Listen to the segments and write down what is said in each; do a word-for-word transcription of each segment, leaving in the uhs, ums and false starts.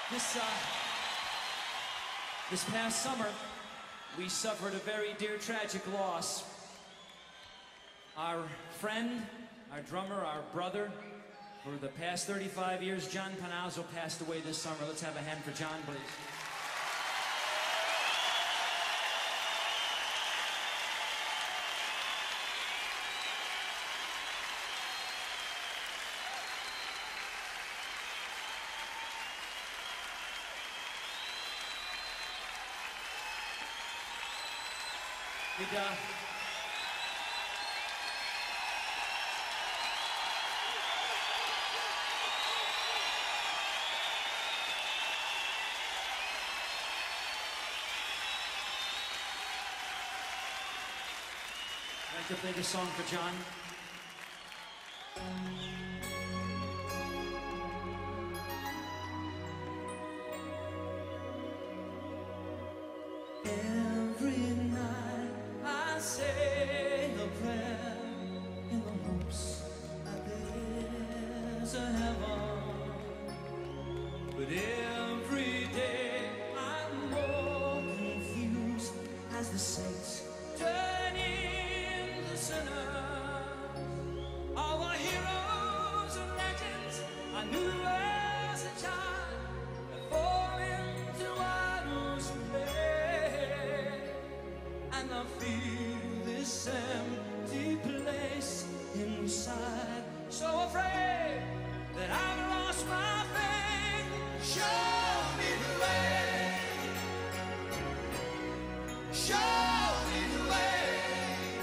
This, uh, this past summer, we suffered a very dear tragic loss. Our friend, our drummer, our brother, for the past thirty-five years, John Panozzo, passed away this summer. Let's have a hand for John, please. We'd, uh, I'd like to play this song for John. Every night I say a prayer in the hopes that there's a heaven, but every day I'm more confused as the saints turn into sinners. All the heroes and legends I knew as a child have fallen into idols of men, and I feel this empty place inside, so afraid that I've lost my faith. Show me the way. Show me the way.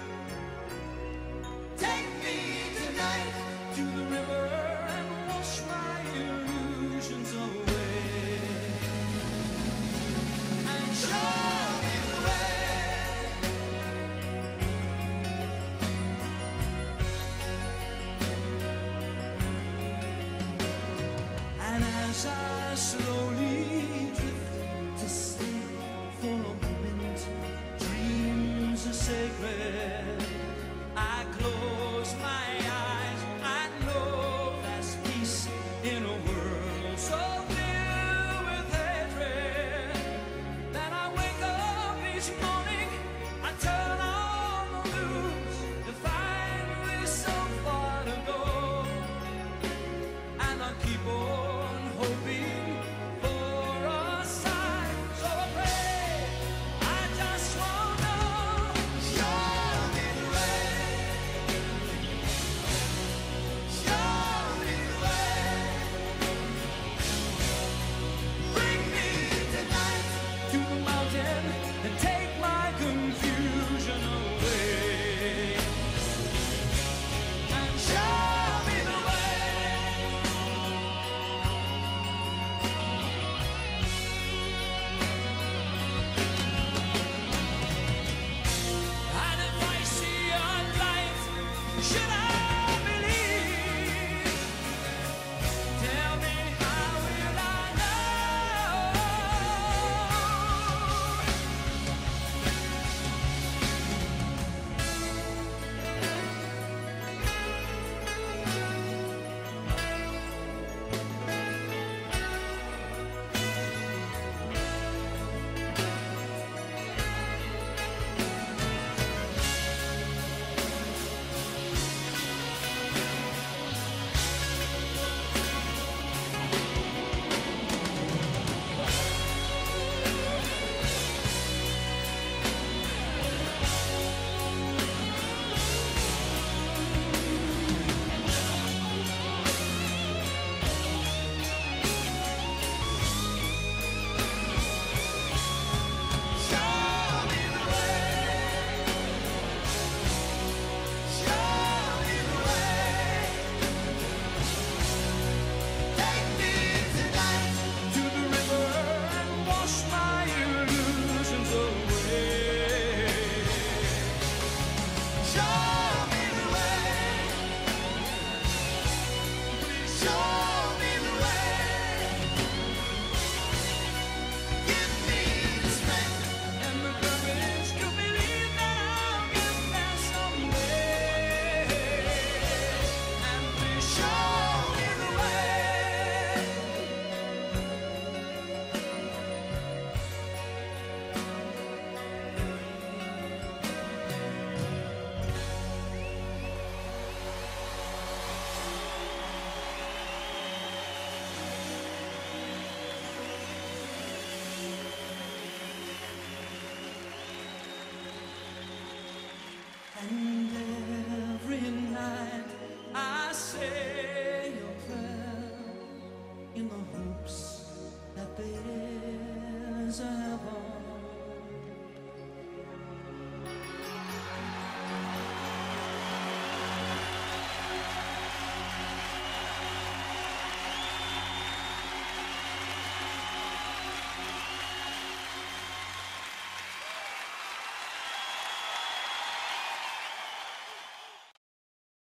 Take me tonight to the river and wash my illusions away. And show me the way. And as I slowly